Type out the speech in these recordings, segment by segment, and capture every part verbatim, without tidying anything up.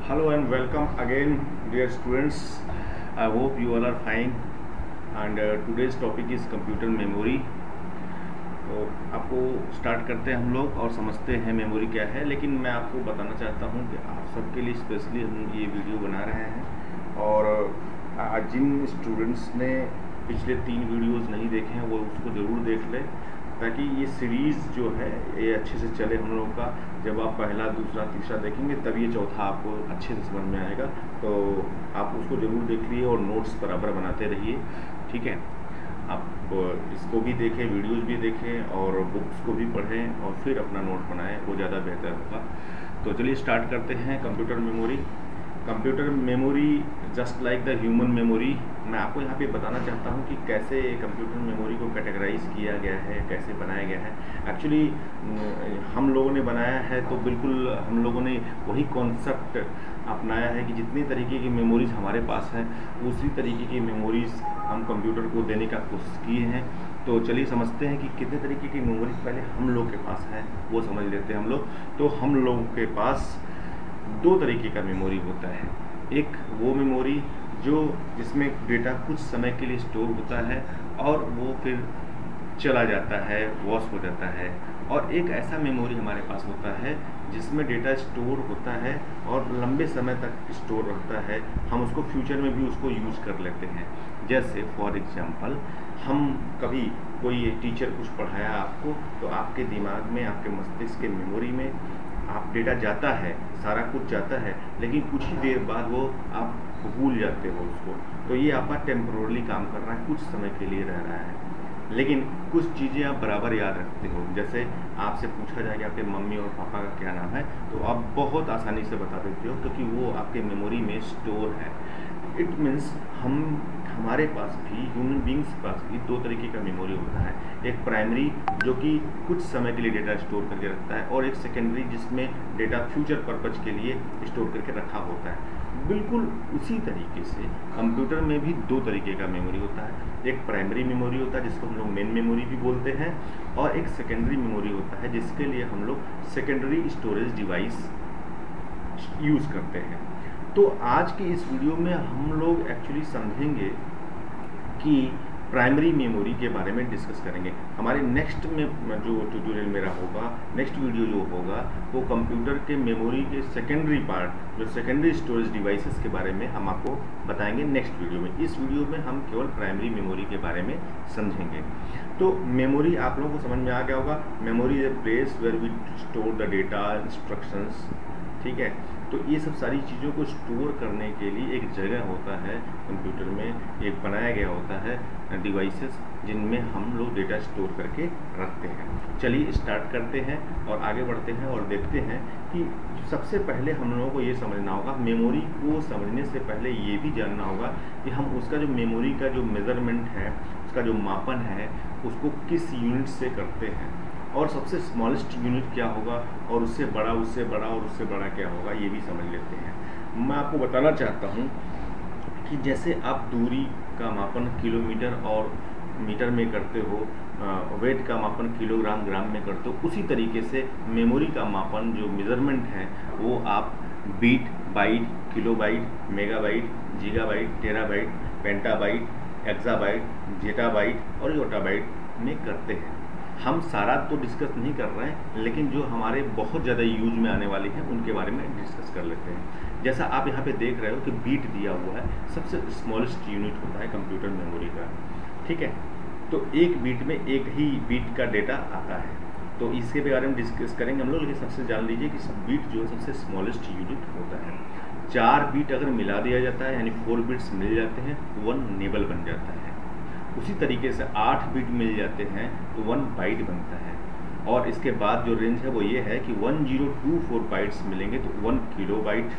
Hello and welcome again, dear students. I hope you all are fine. And uh, today's topic is computer memory. तो आपको start करते हैं हम लोग और समझते हैं मेमोरी क्या है। लेकिन मैं आपको बताना चाहता हूं कि आप सबके लिए स्पेशली हम ये वीडियो बना रहे हैं। और आज जिन स्टूडेंट्स ने पिछले तीन वीडियोस नहीं देखे हैं वो उसको ज़रूर देख लें, ताकि ये सीरीज़ जो है ये अच्छे से चले हम लोगों का। जब आप पहला दूसरा तीसरा देखेंगे तब ये चौथा आपको अच्छे से समझ में आएगा। तो आप उसको ज़रूर देख लीजिए और नोट्स बराबर बनाते रहिए, ठीक है। आप इसको भी देखें, वीडियोस भी देखें और बुक्स को भी पढ़ें और फिर अपना नोट बनाएं, वो ज़्यादा बेहतर होगा। तो चलिए स्टार्ट करते हैं। Computer memory computer memory just like the human memory. मैं आपको यहाँ पे बताना चाहता हूँ कि कैसे कंप्यूटर मेमोरी को कैटेगराइज किया गया है, कैसे बनाया गया है। एक्चुअली हम लोगों ने बनाया है तो बिल्कुल हम लोगों ने वही कॉन्सेप्ट अपनाया है कि जितनी तरीके की मेमोरीज हमारे पास हैं उसी तरीके की मेमोरीज हम कंप्यूटर को देने का कोशिश किए हैं। तो चलिए समझते हैं कि कितने तरीके की मेमोरीज पहले हम लोग के पास है, वो समझ लेते हैं हम लोग। तो हम लोगों के पास दो तरीके का मेमोरी होता है। एक वो मेमोरी जो जिसमें डेटा कुछ समय के लिए स्टोर होता है और वो फिर चला जाता है, वॉश हो जाता है। और एक ऐसा मेमोरी हमारे पास होता है जिसमें डेटा स्टोर होता है और लंबे समय तक स्टोर रहता है। हम उसको फ्यूचर में भी उसको यूज़ कर लेते हैं। जैसे फॉर एग्जांपल, हम कभी कोई टीचर कुछ पढ़ाया आपको, तो आपके दिमाग में, आपके मस्तिष्क के मेमोरी में आप डेटा जाता है, सारा कुछ जाता है, लेकिन कुछ ही देर बाद वो आप भूल जाते हो उसको। तो ये आपका टेम्पोरली काम कर रहा है, कुछ समय के लिए रह रहा है। लेकिन कुछ चीज़ें आप बराबर याद रखते हो। जैसे आपसे पूछा जाए कि आपके मम्मी और पापा का क्या नाम है, तो आप बहुत आसानी से बता देते हो क्योंकि वो आपके मेमोरी में स्टोर है। इट मीन्स हम हमारे पास भी, ह्यूमन बींग्स पास भी दो तरीके का मेमोरी होता है। एक प्राइमरी जो कि कुछ समय के लिए डेटा स्टोर करके रखता है, और एक सेकेंडरी जिसमें डेटा फ्यूचर पर्पज के लिए स्टोर करके रखा होता है। बिल्कुल उसी तरीके से कंप्यूटर में भी दो तरीके का मेमोरी होता है। एक प्राइमरी मेमोरी होता है जिसको हम लोग मेन मेमोरी भी बोलते हैं, और एक सेकेंडरी मेमोरी होता है जिसके लिए हम लोग सेकेंडरी स्टोरेज डिवाइस यूज़ करते हैं। तो आज की इस वीडियो में हम लोग एक्चुअली समझेंगे कि प्राइमरी मेमोरी के बारे में डिस्कस करेंगे। हमारे नेक्स्ट में जो ट्यूटोरियल मेरा होगा, नेक्स्ट वीडियो जो होगा, वो कंप्यूटर के मेमोरी के सेकेंडरी पार्ट, जो सेकेंडरी स्टोरेज डिवाइसेस के बारे में हम आपको बताएंगे नेक्स्ट वीडियो में। इस वीडियो में हम केवल प्राइमरी मेमोरी के बारे में समझेंगे। तो मेमोरी आप लोगों को समझ में आ गया होगा। Memory is a place where we store the data, instructions, ठीक है। तो ये सब सारी चीज़ों को स्टोर करने के लिए एक जगह होता है कंप्यूटर में, एक बनाया गया होता है डिवाइसेस जिनमें हम लोग डेटा स्टोर करके रखते हैं। चलिए स्टार्ट करते हैं और आगे बढ़ते हैं और देखते हैं कि सबसे पहले हम लोगों को ये समझना होगा, मेमोरी को समझने से पहले ये भी जानना होगा कि हम उसका जो मेमोरी का जो मेज़रमेंट है, उसका जो मापन है, उसको किस यूनिट से करते हैं, और सबसे स्मॉलेस्ट यूनिट क्या होगा, और उससे बड़ा उससे बड़ा और उससे बड़ा क्या होगा, ये भी समझ लेते हैं। मैं आपको बताना चाहता हूँ कि जैसे आप दूरी का मापन किलोमीटर और मीटर में करते हो, वेट का मापन किलोग्राम ग्राम में करते हो, उसी तरीके से मेमोरी का मापन जो मेज़रमेंट है वो आप bit, byte, kilobyte, megabyte, gigabyte, terabyte, pentabyte, exabyte, zettabyte और योटाबाइट में करते हैं। हम सारा तो डिस्कस नहीं कर रहे हैं, लेकिन जो हमारे बहुत ज़्यादा यूज में आने वाले हैं उनके बारे में डिस्कस कर लेते हैं। जैसा आप यहाँ पे देख रहे हो कि बीट दिया हुआ है, सबसे स्मॉलेस्ट यूनिट होता है कंप्यूटर मेमोरी का, ठीक है। तो एक बीट में एक ही बीट का डेटा आता है, तो इसके बारे में डिस्कस करेंगे हम लोग। लेकिन सबसे जान लीजिए कि सब बीट जो है सबसे स्मॉलेस्ट यूनिट होता है। चार बीट अगर मिला दिया जाता है, यानी फोर बीट्स मिल जाते हैं, तो वन नेबल बन जाता है। उसी तरीके से आठ बीट मिल जाते हैं तो वन बाइट बनता है। और इसके बाद जो रेंज है वो ये है कि one zero two four bytes मिलेंगे तो वन किलो बाइट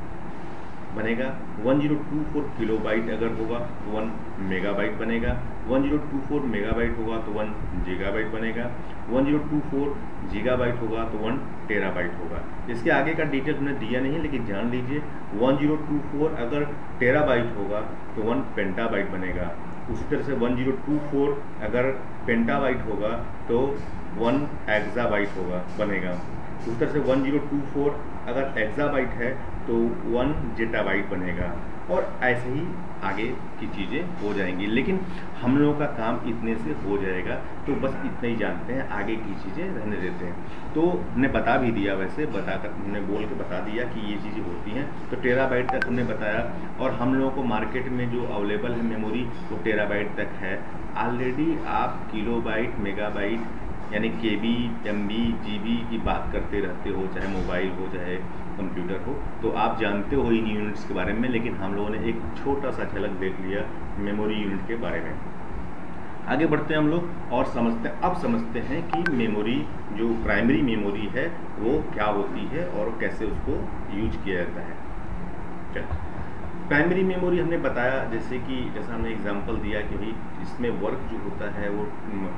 बनेगा। One zero two four kilobyte अगर होगा तो वन मेगाबाइट बनेगा। One zero two four megabyte होगा तो वन गीगाबाइट बनेगा। One zero two four gigabyte होगा तो वन टेराबाइट होगा। इसके आगे का डिटेल हमने दिया नहीं है, लेकिन जान लीजिए वन ज़ीरो टू फोर अगर टेराबाइट होगा तो वन पेंटाबाइट बनेगा। उसी तरह से वन ज़ीरो टू फोर अगर पेंटाबाइट होगा तो वन एक्साबाइट होगा बनेगा। उस तरह से वन ज़ीरो टू फोर अगर एक्साबाइट है तो वन जेटाबाइट बनेगा, और ऐसे ही आगे की चीज़ें हो जाएंगी। लेकिन हम लोगों का काम इतने से हो जाएगा, तो बस इतना ही जानते हैं, आगे की चीज़ें रहने देते हैं। तो हमने बता भी दिया, वैसे बता कर हमने बोल के बता दिया कि ये चीज़ें होती हैं। तो टेराबाइट तक हमने बताया, और हम लोगों को मार्केट में जो अवेलेबल है मेमोरी वो टेराबाइट तक है। ऑलरेडी आप किलोबाइट, मेगाबाइट यानी K B, M B, G B की बात करते रहते हो, चाहे मोबाइल हो चाहे कंप्यूटर हो, तो आप जानते हो इन यूनिट्स के बारे में। लेकिन हम लोगों ने एक छोटा सा झलक देख लिया मेमोरी यूनिट के बारे में। आगे बढ़ते हैं हम लोग और समझते हैं, अब समझते हैं कि मेमोरी जो प्राइमरी मेमोरी है वो क्या होती है और कैसे उसको यूज किया जाता है। चलो, प्राइमरी मेमोरी हमने बताया, जैसे कि जैसा हमने एग्जांपल दिया कि भाई इसमें वर्क जो होता है वो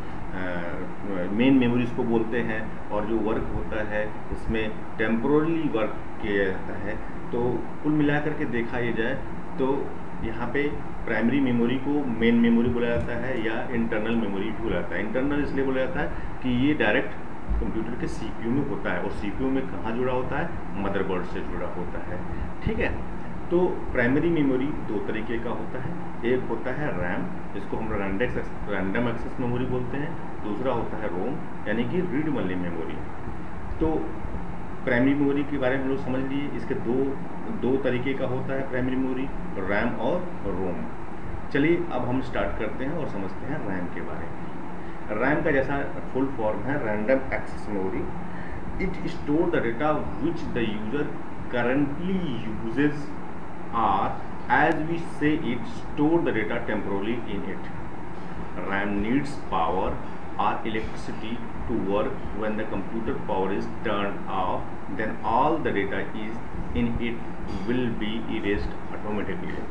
मेन मेमोरी इसको बोलते हैं, और जो वर्क होता है इसमें टेम्पोरली वर्क किया जाता है। तो कुल मिलाकर के देखा ये जाए तो यहाँ पे प्राइमरी मेमोरी को मेन मेमोरी बोला जाता है या इंटरनल मेमोरी भी बोला जाता है। इंटरनल इसलिए बोला जाता है कि ये डायरेक्ट कंप्यूटर के सीपीयू में होता है, और सीपीयू में कहाँ जुड़ा होता है, मदरबोर्ड से जुड़ा होता है। ठीक है, तो प्राइमरी मेमोरी दो तरीके का होता है। एक होता है रैम, जिसको हम रैंडम एक्सेस मेमोरी बोलते हैं। दूसरा होता है रोम, यानी कि रीड ओनली मेमोरी। तो प्राइमरी मेमोरी के बारे में लोग समझ लिए, इसके दो दो तरीके का होता है प्राइमरी मेमोरी, रैम और रोम। चलिए अब हम स्टार्ट करते हैं और समझते हैं रैम के बारे में। रैम का जैसा फुल फॉर्म है random access memory. It store the data which the user currently uses, or as we say it, store the data temporarily in it. RAM needs power or electricity to work. When the computer power is turned off, then all the data is in it will be erased automatically.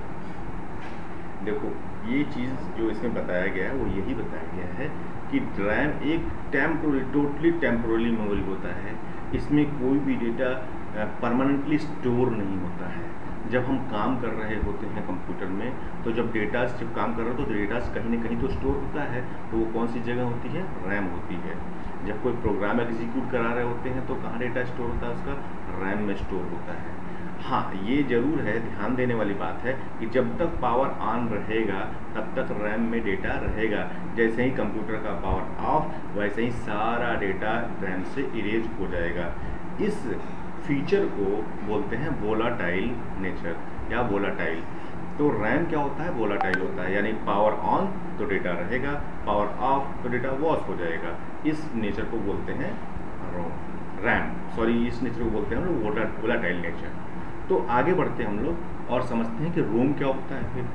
देखो, ये चीज़ जो इसमें बताया गया है वो यही बताया गया है कि रैम एक टेम्पोररी, टोटली टेम्पोररी मेमोरी होता है। इसमें कोई भी डेटा परमानेंटली स्टोर नहीं होता है। जब हम काम कर रहे होते हैं कंप्यूटर में, तो जब डेटा जब काम कर रहे हो तो डेटा कहीं ना कहीं तो स्टोर होता है, तो वो कौन सी जगह होती है, रैम होती है। जब कोई प्रोग्राम एग्जीक्यूट करा रहे होते हैं तो कहाँ डेटा स्टोर होता है, उसका रैम में स्टोर होता है। हाँ, ये जरूर है, ध्यान देने वाली बात है कि जब तक पावर ऑन रहेगा तब तक रैम में डेटा रहेगा। जैसे ही कंप्यूटर का पावर ऑफ, वैसे ही सारा डेटा रैम से इरेज हो जाएगा। इस फीचर को बोलते हैं वोलाटाइल नेचर या वोलाटाइल। तो रैम क्या होता है, वोलाटाइल होता है, यानी पावर ऑन तो डेटा रहेगा, पावर ऑफ तो डेटा वॉश हो जाएगा। इस नेचर को बोलते हैं रैम, सॉरी इस नेचर को बोलते हैं हम लोग वोलाटाइल नेचर। तो आगे बढ़ते हैं हम लोग और समझते हैं कि रोम क्या होता है। फिर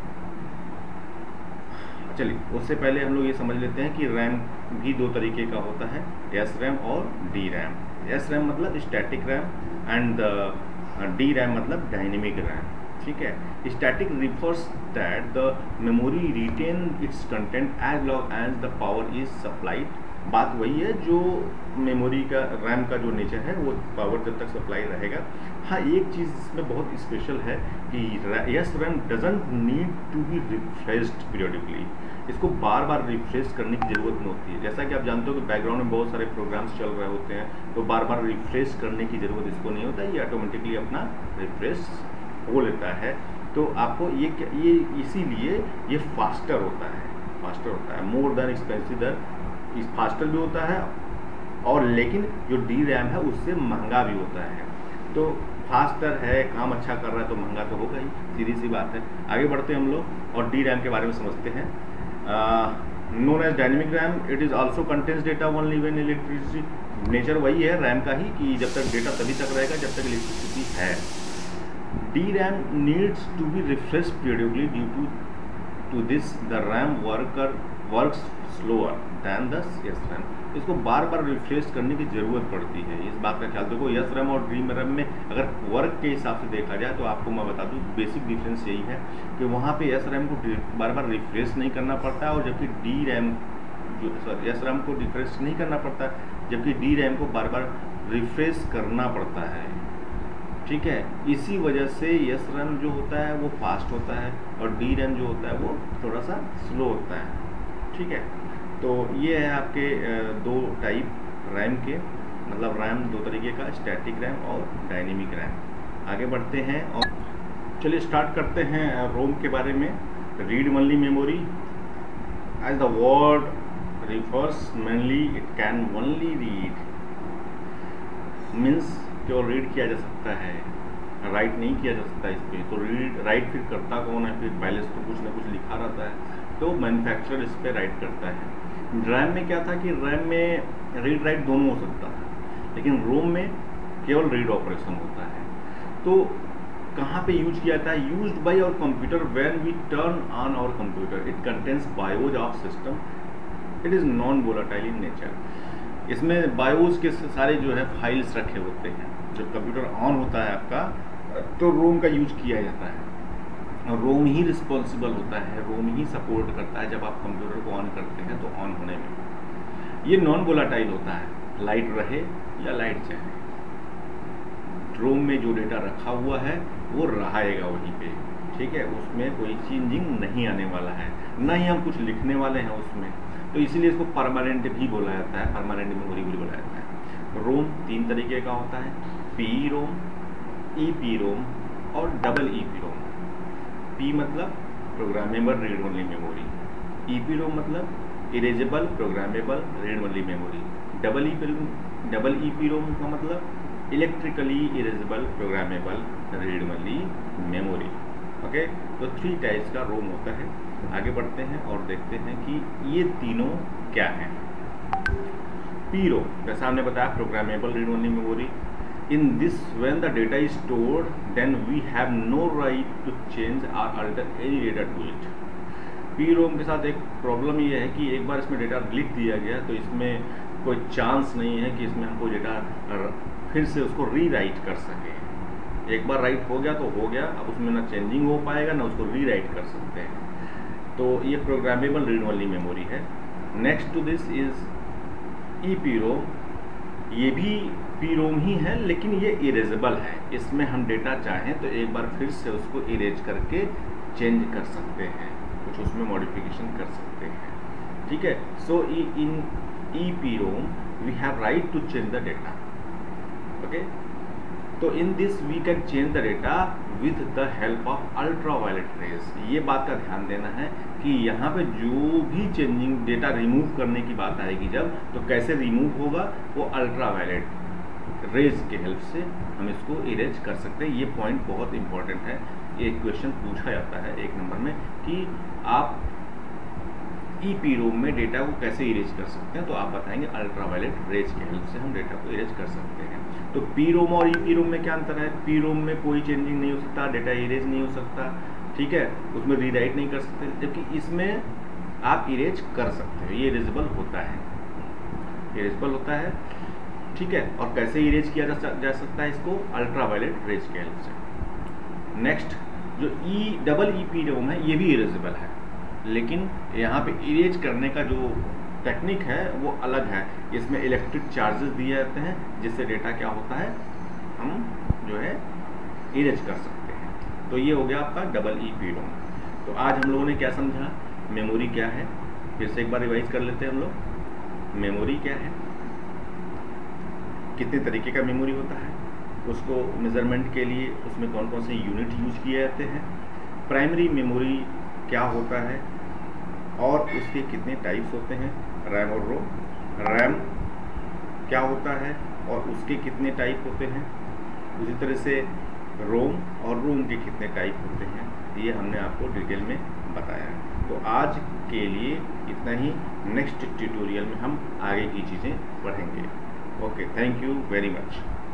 चलिए, उससे पहले हम लोग ये समझ लेते हैं कि रैम भी दो तरीके का होता है, एस रैम और डी रैम। एस रैम मतलब static RAM and D RAM मतलब डायनेमिक रैम। ठीक है, static refers that the memory retain its content as long as the power is supplied. बात वही है जो मेमोरी का रैम का जो नेचर है, वो पावर जब तक सप्लाई रहेगा। हाँ, एक चीज़ इसमें बहुत स्पेशल है कि S RAM doesn't need to be refreshed periodically. इसको बार बार रिफ्रेश करने की ज़रूरत नहीं होती है। जैसा कि आप जानते हो कि बैकग्राउंड में बहुत सारे प्रोग्राम्स चल रहे होते हैं, तो बार बार रिफ्रेश करने की ज़रूरत इसको नहीं होता, ये ऑटोमेटिकली अपना रिफ्रेश हो लेता है। तो आपको ये ये इसीलिए ये फास्टर होता है, फास्टर होता है, मोर देन एक्सपेंसिव दर फास्टर भी होता है, और लेकिन जो डी रैम है उससे महंगा भी होता है। तो फास्टर है, काम अच्छा कर रहा है तो महंगा तो होगा ही, सीधी सी बात है। आगे बढ़ते हैं हम लोग और डी रैम के बारे में समझते हैं। Known as dynamic RAM, it is also contains data only when electricity. Nature वही है रैम का ही कि जब तक डेटा तभी तक रहेगा जब तक इलेक्ट्रिसिटी है। D RAM needs to be refresh periodically due to to this the RAM worker works slower than the S RAM. इसको बार बार रिफ्रेश करने की ज़रूरत पड़ती है। इस बात का ख्याल देखो, एस रैम और डी रैम में अगर वर्क के हिसाब से देखा जाए तो आपको मैं बता दूं बेसिक डिफरेंस यही है कि वहाँ पे एस रैम को बार बार रिफ्रेश नहीं करना पड़ता है, और जबकि डी रैम जो सॉरी एस रैम को रिफ्रेश नहीं करना पड़ता, जबकि डी रैम को बार बार रिफ्रेश करना पड़ता है। ठीक है, इसी वजह से एस रैम जो होता है वो फास्ट होता है और डी रैम जो होता है वो थोड़ा सा स्लो होता है। ठीक है, तो ये है आपके दो टाइप रैम के, मतलब रैम दो तरीके का, स्टैटिक रैम और डायनेमिक रैम। आगे बढ़ते हैं और चलिए स्टार्ट करते हैं रोम के बारे में। Read only memory as the word refers mainly it can only read, means केवल रीड किया जा सकता है, राइट नहीं किया जा सकता इस पर। तो रीड राइट फिर करता कौन है? फिर पहले से तो कुछ ना कुछ लिखा रहता है, तो मैन्युफैक्चरर इस पर राइट करता है। रैम में क्या था कि रैम में रीड राइट दोनों हो सकता है, लेकिन रोम में केवल रीड ऑपरेशन होता है। तो कहाँ पे यूज किया जाता है? Used by our computer when we turn on our computer, it contains BIOS of system, it is non volatile in nature. इसमें बायोज के सारे जो है फाइल्स रखे होते हैं। जब कंप्यूटर ऑन होता है आपका तो रोम का यूज किया जाता है, और रोम ही रिस्पॉन्सिबल होता है, रोम ही सपोर्ट करता है जब आप कंप्यूटर को ऑन करते हैं तो ऑन होने में। ये नॉन वोलाटाइल होता है, लाइट रहे या लाइट जाए, रोम में जो डेटा रखा हुआ है वो रहेगा वहीं पे, ठीक है। उसमें कोई चेंजिंग नहीं आने वाला है, ना ही हम कुछ लिखने वाले हैं उसमें, तो इसीलिए इसको परमानेंट भी बोला जाता है, परमानेंट मेमोरी भी बोला जाता है। रोम तीन तरीके का होता है, पी रोम, ई पी रोम और double E P ROM. P मतलब programmable read only memory, E P ROM मतलब erasable programmable read only memory, double E P double E P ROM का मतलब electrically erasable programmable read only memory. Okay, तो three types का ROM होता है। आगे बढ़ते हैं और देखते हैं कि ये तीनों क्या हैं। पी रोम जैसा हमने बताया, programmable read only memory. In this, when the data is stored, then we have no right to change or alter any data to it. P ROM के साथ एक प्रॉब्लम ये है कि एक बार इसमें डेटा लिख दिया गया तो इसमें कोई चांस नहीं है कि इसमें हमको डेटा फिर से उसको री राइट कर सके। एक बार राइट हो गया तो हो गया, अब उसमें ना चेंजिंग हो पाएगा ना उसको री राइट कर सकते हैं। तो ये प्रोग्रामेबल रीड ओनली मेमोरी है। Next to this is E P ROM, ये भी पी रोम ही है लेकिन ये इरेजेबल है। इसमें हम डेटा चाहें तो एक बार फिर से उसको इरेज करके चेंज कर सकते हैं, कुछ उसमें मॉडिफिकेशन कर सकते हैं, ठीक है। So in E P ROM we have right to change the data, okay. तो in this we can change the data with the help of ultraviolet rays. ये बात का ध्यान देना है कि यहाँ पे जो भी चेंजिंग डेटा रिमूव करने की बात आएगी जब, तो कैसे रिमूव होगा? वो अल्ट्रावायलेट रेज के हेल्प से हम इसको इरेज कर सकते हैं। ये पॉइंट बहुत इंपॉर्टेंट है, ये क्वेश्चन पूछा जाता है एक नंबर में कि आप ई पी रोम में डेटा को कैसे इरेज कर सकते हैं, तो आप बताएंगे अल्ट्रावायलेट रेज के हेल्प से हम डेटा को इरेज कर सकते हैं। तो पी रोम और ई पी रोम में क्या अंतर है? पी रोम में कोई चेंजिंग नहीं हो सकता, डेटा इरेज नहीं हो सकता, ठीक है, उसमें रीराइट नहीं कर सकते, जबकि इसमें आप इरेज कर सकते हो, ये इरेजेबल होता है, इरेजेबल होता है, ठीक है। और कैसे इरेज किया जा, जा सकता है इसको? अल्ट्रावायलेट रेज के हेल्प से। नेक्स्ट जो ई डबल ई पी रोम है, ये भी इरेजेबल है, लेकिन यहाँ पे इरेज करने का जो टेक्निक है वो अलग है। इसमें इलेक्ट्रिक चार्जेस दिए जाते हैं जिससे डेटा क्या होता है, हम जो है इरेज कर सकते हैं। तो ये हो गया आपका डबल ई पी रोम। तो आज हम लोगों ने क्या समझा, मेमोरी क्या है, फिर से एक बार रिवाइज कर लेते हैं हम लोग। मेमोरी क्या है, कितने तरीके का मेमोरी होता है, उसको मेजरमेंट के लिए उसमें कौन कौन से यूनिट यूज किए जाते हैं, प्राइमरी मेमोरी क्या होता है और उसके कितने टाइप्स होते हैं, रैम और रोम, रैम क्या होता है और उसके कितने टाइप होते हैं, उसी तरह से रोम और रोम के कितने टाइप होते हैं, ये हमने आपको डिटेल में बताया। तो आज के लिए इतना ही, नेक्स्ट ट्यूटोरियल में हम आगे की चीज़ें पढ़ेंगे। Okay, thank you very much.